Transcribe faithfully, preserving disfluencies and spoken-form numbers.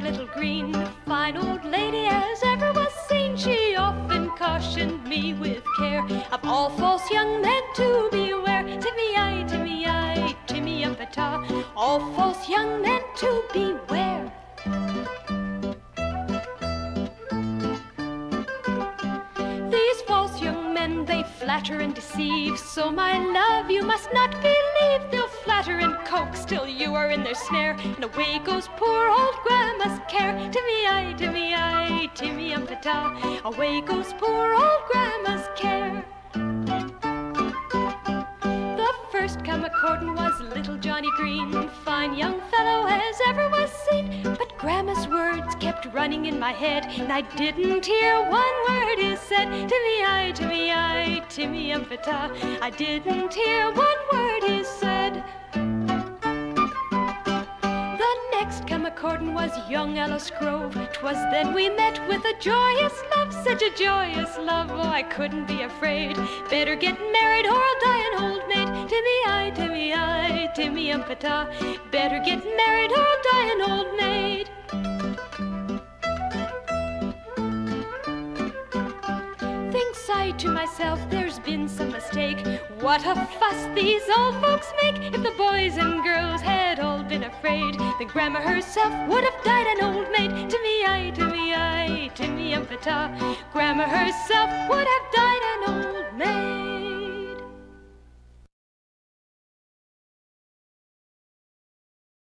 little green, fine old lady as ever was seen. She often cautioned me with care of all false young men to beware. Timmy-I, Timmy-I, Timmy-Umpata, all false young men to beware. These false young men, they flatter and deceive, so my love you must not believe. They'll flatter and coax till you are in their snare, and away goes poor old Grandma's care. Timmy-I, Timmy-I, Timmy-Umpata, away goes poor old Grandma's care. The first come a-courtin' was little Johnny Green, fine young fellow as ever was seen. But Grandma's words kept running in my head, and I didn't hear one word he said. Timmy-I, Timmy-I, Timmy-Umpata, I didn't hear one word he said. The next come a-courtin' was young Alice Grove. 'Twas then we met with a joyous love, such a joyous love, oh, I couldn't be afraid. Better get married or I'll die an old maid. Timmy-I, Timmy-I, Timmy-Umpata, better get married or I'll die an old maid. Thinks I to myself, there's been some mistake. What a fuss these old folks make. If the boys and girls had all been afraid, then Grandma herself would have died an old maid. Timmy-I, Timmy-I, Timmy-Umpata, Grandma herself would have died